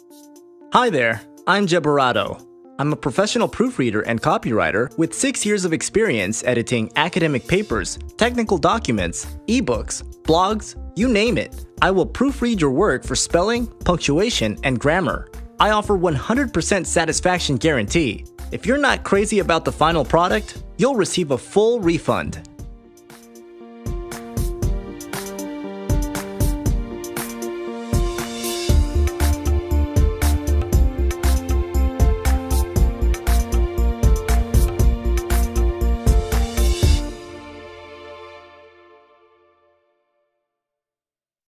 Hi there, I'm Gebarato. I'm a professional proofreader and copywriter with 6 years of experience editing academic papers, technical documents, ebooks, blogs, you name it. I will proofread your work for spelling, punctuation, and grammar. I offer 100% satisfaction guarantee. If you're not crazy about the final product, you'll receive a full refund.